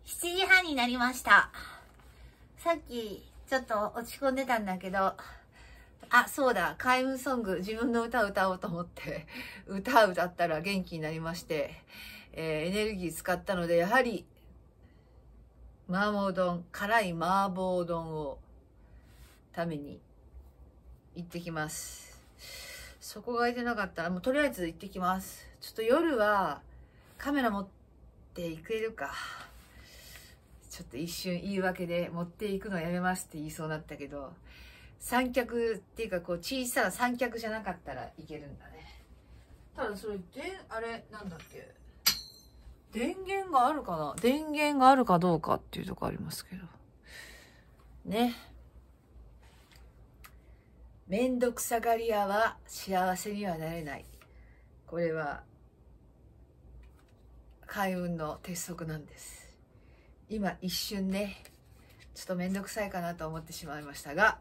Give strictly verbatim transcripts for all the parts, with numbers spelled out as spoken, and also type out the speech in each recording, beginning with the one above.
しちじはんになりました。さっきちょっと落ち込んでたんだけど、あ、そうだ、開運ソング、自分の歌を歌おうと思って、歌を歌ったら元気になりまして、えー、エネルギー使ったので、やはり、麻婆丼、辛い麻婆丼を食べに行ってきます。そこが空いてなかったら、もうとりあえず行ってきます。ちょっと夜はカメラ持っていけるか。ちょっと一瞬言い訳で持っていくのやめますって言いそうになったけど、三脚っていうかこう小さな三脚じゃなかったらいけるんだね。ただそれであれなんだっけ、電源があるかな、電源があるかどうかっていうとこありますけどね。めんどくさがり屋は幸せにはなれない。これは開運の鉄則なんです。今一瞬ね、ちょっとめんどくさいかなと思ってしまいましたが、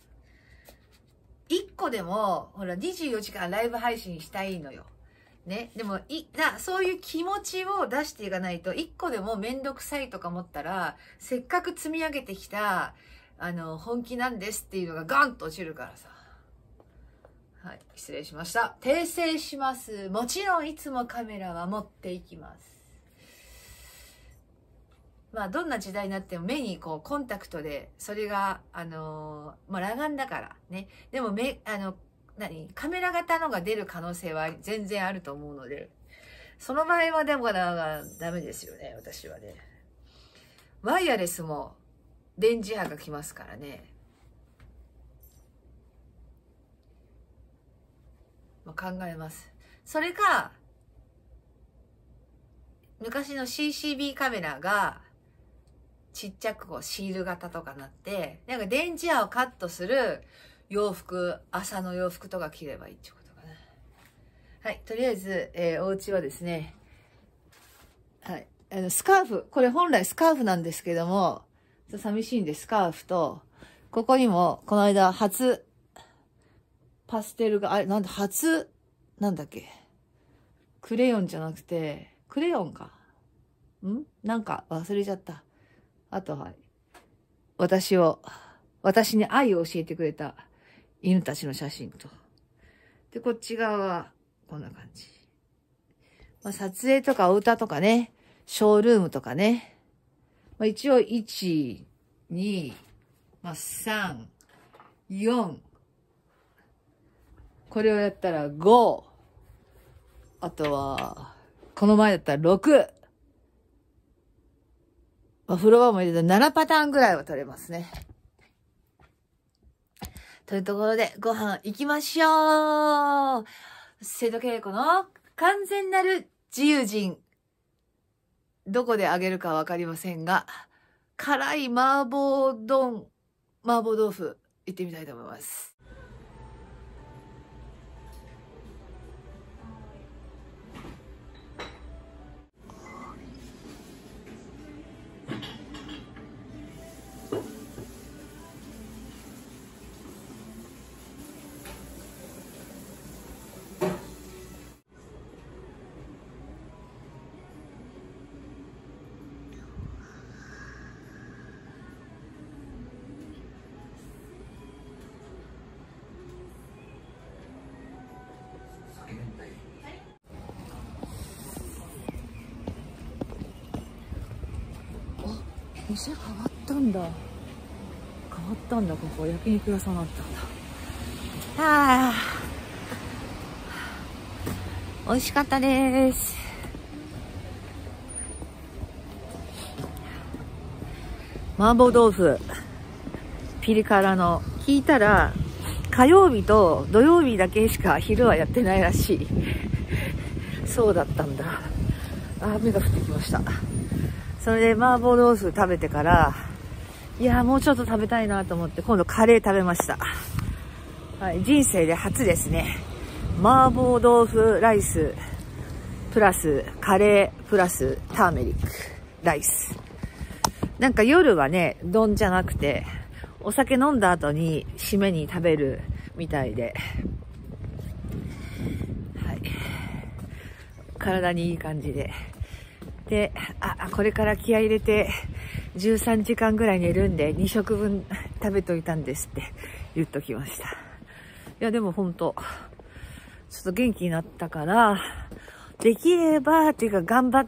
一個でもほらにじゅうよじかんライブ配信したいのよ。ね、でもいなそういう気持ちを出していかないと、一個でもめんどくさいとか思ったら、せっかく積み上げてきたあの本気なんですっていうのがガンと落ちるからさ。はい、失礼しました。訂正します。もちろんいつもカメラは持っていきます。まあどんな時代になっても目にこうコンタクトで、それがあのー、まあ裸眼だからね。でも目あの何カメラ型のが出る可能性は全然あると思うので、その場合はでもダメですよね。私はね。ワイヤレスも電磁波が来ますからね。まあ、考えます。それか昔の シーシービー カメラがちっちゃくこうシール型とかなって、なんか電磁波をカットする洋服、朝の洋服とか着ればいいってことかな。はい、とりあえず、えー、お家はですね、はい、あのスカーフ、これ本来スカーフなんですけども、ちょっと寂しいんでスカーフと、ここにもこの間初パステルが、あれなんだ、初、なんだっけ、クレヨンじゃなくて、クレヨンか。んなんか忘れちゃった。あと、はい。私を、私に愛を教えてくれた犬たちの写真と。で、こっち側は、こんな感じ。まあ、撮影とかお歌とかね、ショールームとかね。まあ、一応、いち、に、まあ、さん、よん。これをやったらご。あとは、この前だったらろく。まあ、フロアも入れたらななパターンぐらいは取れますね。というところで、ご飯行きましょう。瀬戸恵子の完全なる自由人。どこであげるかわかりませんが、辛い麻婆丼、麻婆豆腐、行ってみたいと思います。店変わったんだ。変わったんだ、ここ。焼肉屋さんだったんだ。ああ。美味しかったです。麻婆豆腐。ピリ辛の。聞いたら、火曜日と土曜日だけしか昼はやってないらしい。そうだったんだ。あ、雨が降ってきました。それで麻婆豆腐食べてから、いやーもうちょっと食べたいなと思って今度カレー食べました。はい、人生で初ですね。麻婆豆腐ライスプラスカレープラスターメリックライス。なんか夜はね、丼じゃなくてお酒飲んだ後に締めに食べるみたいで、はい、体にいい感じで。 で、あ、これから気合い入れてじゅうさんじかんぐらい寝るんでにしょくぶん食べといたんですって言っときました。いや、でもほんと、ちょっと元気になったから、できれば、っていうか頑張って、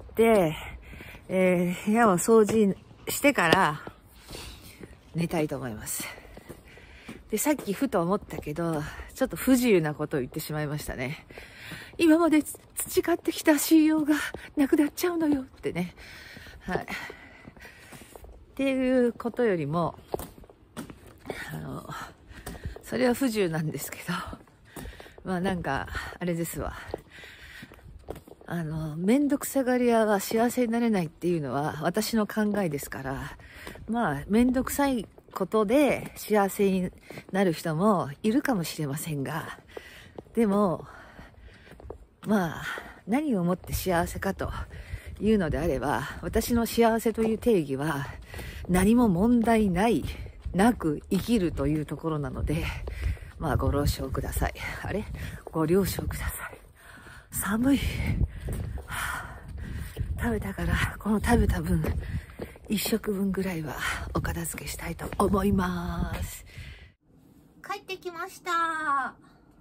えー、部屋を掃除してから寝たいと思います。で、さっきふと思ったけど、ちょっと不自由なことを言ってしまいましたね。今まで培ってきた信用がなくなっちゃうのよってね。はい。っていうことよりも、あの、それは不自由なんですけど、まあなんか、あれですわ。あの、めんどくさがり屋は幸せになれないっていうのは私の考えですから、まあ、めんどくさいことで幸せになる人もいるかもしれませんが、でも、まあ、何をもって幸せかというのであれば、私の幸せという定義は、何も問題ない、なく生きるというところなので、まあ、ご了承ください。あれ？ご了承ください。寒い。はあ、食べたから、この食べた分、一食分ぐらいはお片付けしたいと思います。帰ってきました。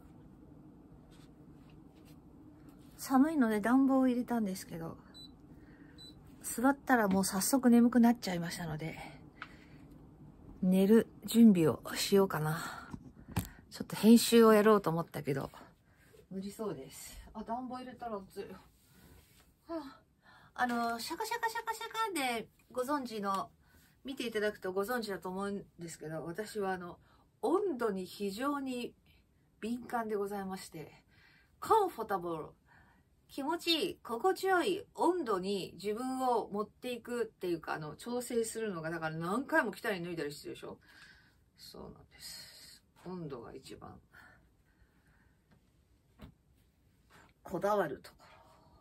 寒いので暖房を入れたんですけど、座ったらもう早速眠くなっちゃいましたので、寝る準備をしようかな。ちょっと編集をやろうと思ったけど、無理そうです。あ、暖房入れたら暑い。はあ、あの、シャカシャカシャカシャカでご存知の、見ていただくとご存知だと思うんですけど、私はあの、温度に非常に敏感でございまして、コンフォタブル、気持ちいい、心地よい温度に自分を持っていくっていうか、あの、調整するのが、だから何回も着たり脱いだりしてるでしょ。そうなんです。温度が一番、こだわるところ。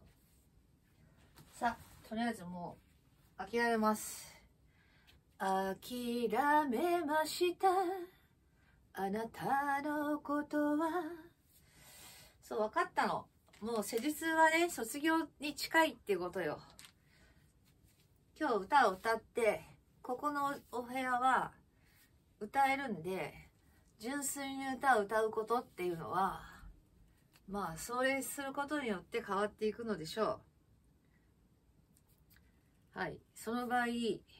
さあ、とりあえずもう、諦めます。諦めました。あなたのことは。そう、分かったの。もう施術はね、卒業に近いってことよ。今日歌を歌って、ここのお部屋は歌えるんで、純粋に歌を歌うことっていうのは、まあ、それすることによって変わっていくのでしょう。はい。その場合、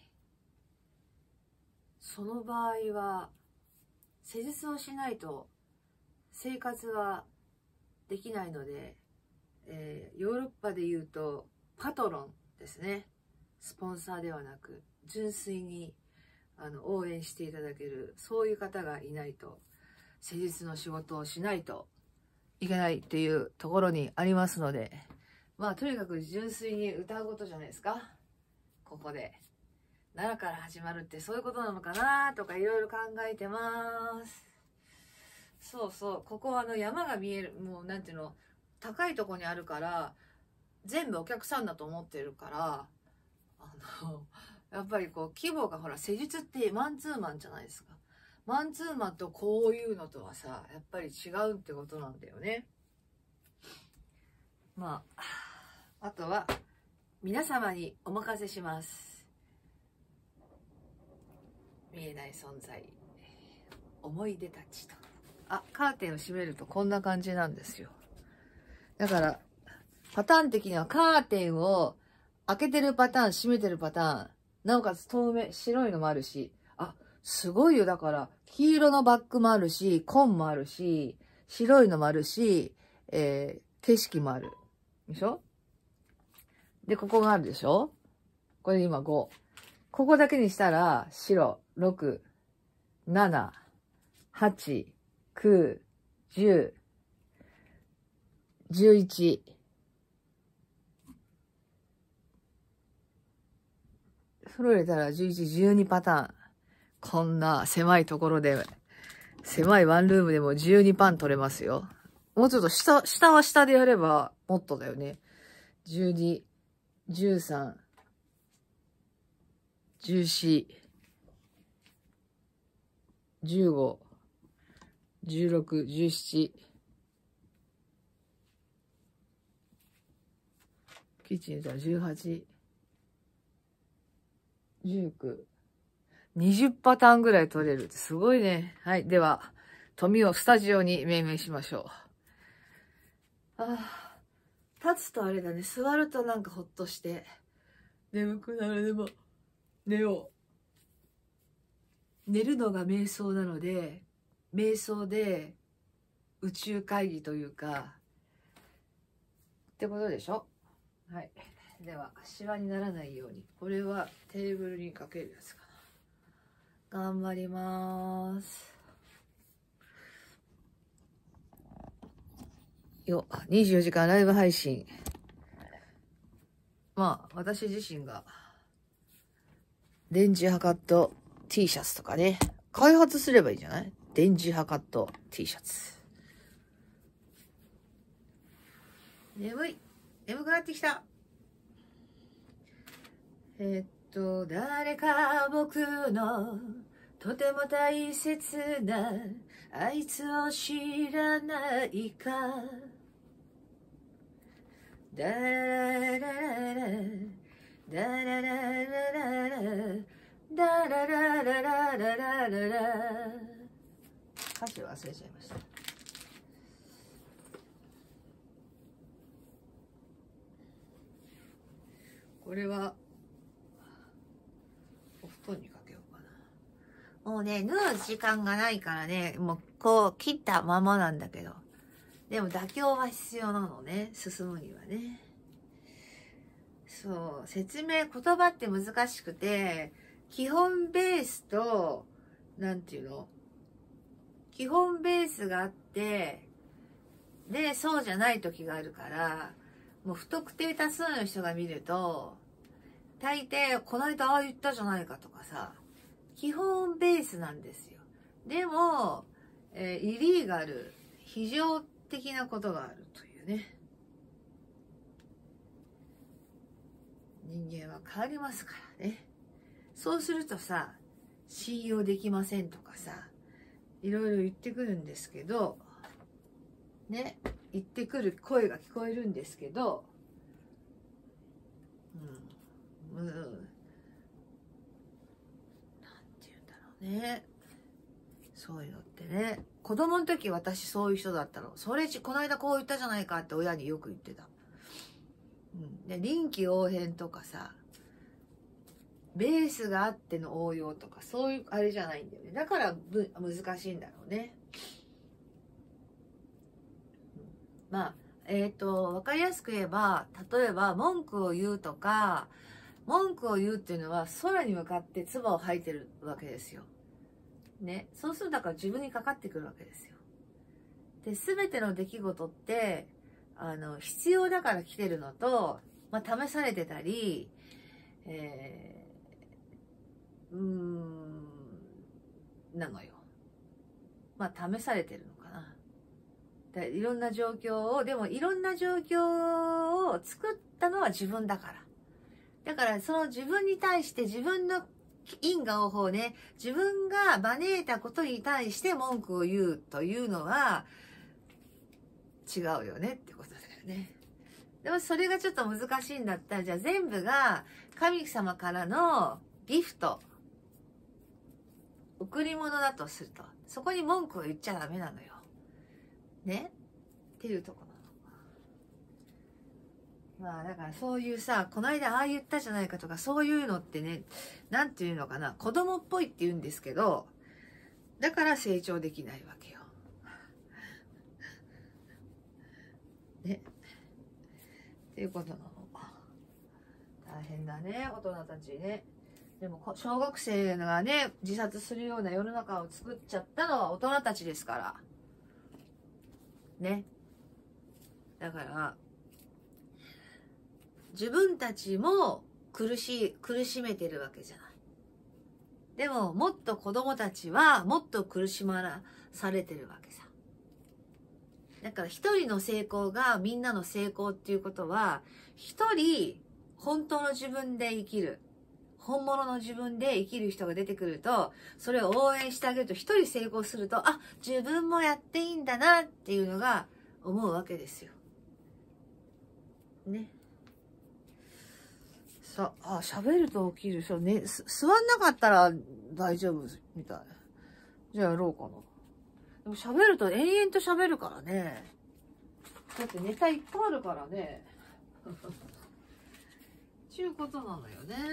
その場合は、施術をしないと生活はできないので、えー、ヨーロッパで言うとパトロンですね。スポンサーではなく、純粋にあの応援していただける、そういう方がいないと、施術の仕事をしないといけないっていうところにありますので、まあとにかく純粋に歌うことじゃないですか。ここで。奈良から始まるってそういうことなのかなとかいろいろ考えてます。そうそう。ここはあの山が見える、もうなんていうの、高いとこにあるから、全部お客さんだと思ってるから、あの、やっぱりこう規模がほら、施術ってマンツーマンじゃないですか。マンツーマンとこういうのとはさ、やっぱり違うってことなんだよね。まあ、あとは皆様にお任せします。見えない存在、思い出たちと。あ、カーテンを閉めるとこんな感じなんですよ。だから、パターン的にはカーテンを開けてるパターン、閉めてるパターン、なおかつ透明、白いのもあるし、あ、すごいよ。だから、黄色のバッグもあるし、紺もあるし、白いのもあるし、えー、景色もある。でしょ？で、ここがあるでしょ？これ今ご。ここだけにしたら、白、ろく、なな、はち、きゅう、じゅう、じゅういち。風呂入れたらじゅういち、じゅうにパターン。こんな狭いところで、狭いワンルームでもじゅうにパン取れますよ。もうちょっと下、下は下でやればもっとだよね。じゅうに、じゅうさん、じゅうよん、じゅうご、じゅうろく、じゅうなな、キッチン入れたらじゅうはち、 じゅうきゅう、にじゅうパターンぐらい取れるってすごいね。はい。では、富をスタジオに命名しましょう。ああ、立つとあれだね。座るとなんかほっとして、眠くなる。でも、寝よう。寝るのが瞑想なので、瞑想で宇宙会議というか、ってことでしょ。はい。では、シワにならないように。これはテーブルにかけるやつかな。頑張ります。よ、にじゅうよじかんライブ配信。まあ、私自身が、電磁波カット T シャツとかね、開発すればいいんじゃない？電磁波カット T シャツ。眠い。眠くなってきた。えっと、誰か僕のとても大切なあいつを知らないか。ダララララダラララララダララララララララ。歌詞忘れちゃいました。これはお布団にかけようかな。もうね、縫う時間がないからね、もうこう切ったままなんだけど、でも妥協は必要なのね、進むにはね。そう、説明、言葉って難しくて、基本ベースと、なんていうの？基本ベースがあって、で、そうじゃない時があるから、もう不特定多数の人が見ると、大抵、この間ああ言ったじゃないかとかさ、基本ベースなんですよ。でも、えー、イリーガル、非常的なことがあるというね。人間は変わりますからね。そうするとさ、信用できませんとかさ、いろいろ言ってくるんですけど、ね、言ってくる声が聞こえるんですけど、うん、うん、なんて言うんだろうね。そういうのってね。子供の時私そういう人だったの。それこの間こう言ったじゃないかって親によく言ってた。うん、で臨機応変とかさ、ベースがあっての応用とかそういうあれじゃないんだよね。だからぶ難しいんだろうね。まあえっと分かりやすく言えば、例えば文句を言うとか、文句を言うっていうのは空に向かって唾を吐いてるわけですよ。ね、そうするとだから自分にかかってくるわけですよ。で、全ての出来事ってあの必要だから来てるのと、まあ、試されてたり、えー、うーんなのよ。まあ試されてるのかな。でいろんな状況を、でもいろんな状況を作ったのは自分だから。だからその自分に対して自分の因果応報ね、自分が招いたことに対して文句を言うというのは違うよねってことだよね。でもそれがちょっと難しいんだったら、じゃあ全部が神様からのギフト、贈り物だとすると、そこに文句を言っちゃダメなのよ。ねっていうところ。まあだからそういうさ、この間ああ言ったじゃないかとか、そういうのってね、なんていうのかな、子供っぽいって言うんですけど、だから成長できないわけよ。ね。っていうことなの。大変だね、大人たちね。でも小学生がね、自殺するような世の中を作っちゃったのは大人たちですから。ね。だから、自分たちも苦しい、苦しめてるわけじゃない。でも、もっと子供たちはもっと苦しまらされてるわけさ。だから一人の成功がみんなの成功っていうことは、一人本当の自分で生きる。本物の自分で生きる人が出てくると、それを応援してあげると、一人成功すると、あ、自分もやっていいんだなっていうのが思うわけですよ。ね。 さ、あ、喋ると起きる。そうね、す座んなかったら大丈夫みたい。じゃあやろうかな。でも喋ると延々と喋るからね。だってネタいっぱいあるからね。ちゅうことなのよね。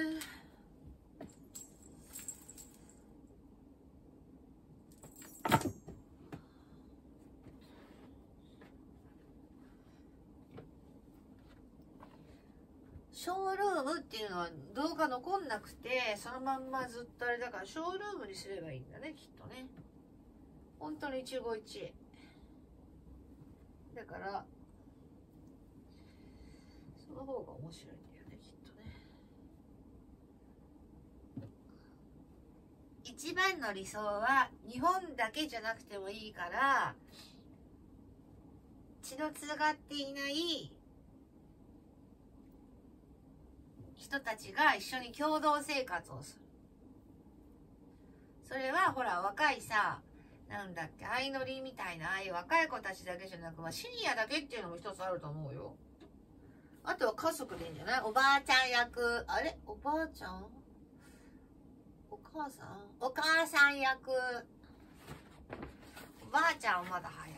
ショールームっていうのは動画残んなくて、そのまんまずっとあれだから、ショールームにすればいいんだね、きっとね。本当に一期一会。だから、その方が面白いんだよね、きっとね。一番の理想は、日本だけじゃなくてもいいから、血のつながっていない人たちが一緒に共同生活をする。それはほら若いさ、なんだっけ、相乗りみたいな、ああいう若い子たちだけじゃなく、まあ、シニアだけっていうのも一つあると思うよ。あとは家族でいいんじゃない？おばあちゃん役、あれおばあちゃんお母さんお母さん役。おばあちゃんはまだ早い。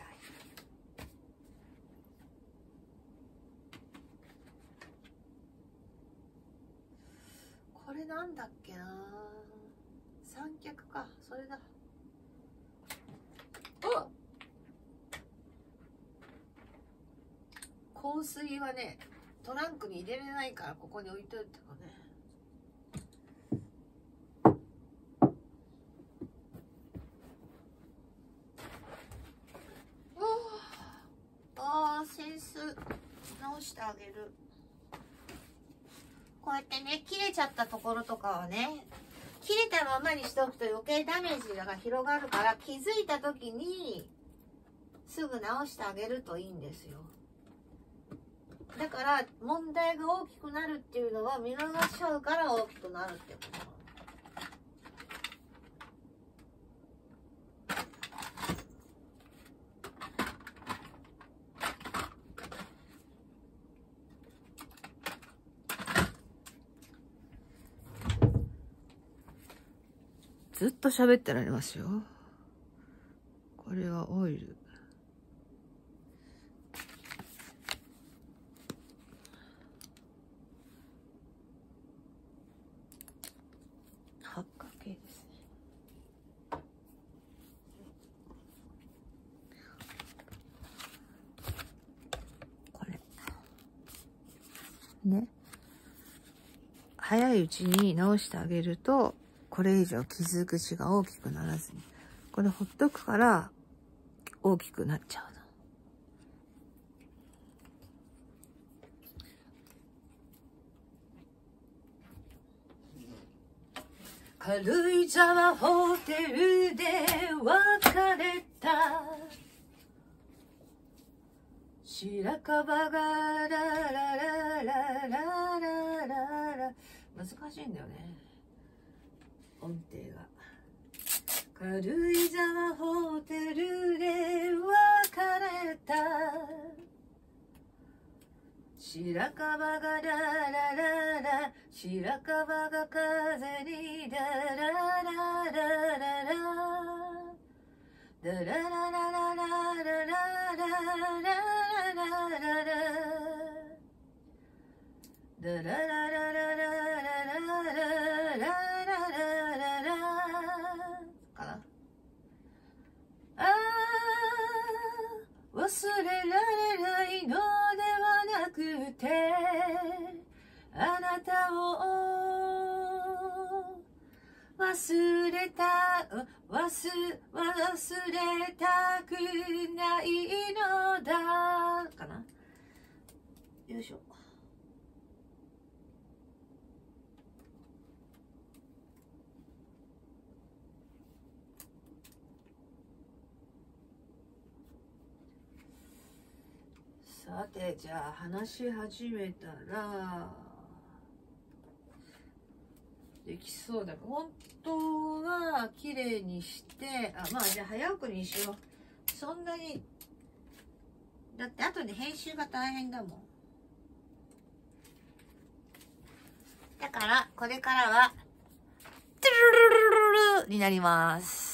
これなんだっけな、三脚か、それだ。あ、香水はねトランクに入れれないからここに置いといたかね。ああ、センス直してあげる。こうやってね、切れちゃったところとかはね、切れたままにしておくと余計ダメージが広がるから、気づいた時にすぐ直してあげるといいんですよ。だから問題が大きくなるっていうのは見逃しちゃうから大きくなるってこと。ずっと喋ってられますよ。これはオイル。八角形ですね。これ。ね。早いうちに直してあげると、これ以上傷口が大きくならずに、これほっとくから大きくなっちゃうの。軽井沢ホテルで別れた白樺がララララララララ、難しいんだよね、音程が。軽井沢ホテルで別れた白樺がララララ、白樺が風にダラララララダララララララララララララダラララララララララララかな。ああ、忘れられないのではなくて、あなたを忘れた、忘、忘れたくないのだかな。よいしょ。さて、じゃあ話し始めたらできそうだ。本当は綺麗にして、あ、まあじゃあ早送りにしよう。そんなに、だって後で編集が大変だもん。 だから、これからは、トゥルルルルルルになります。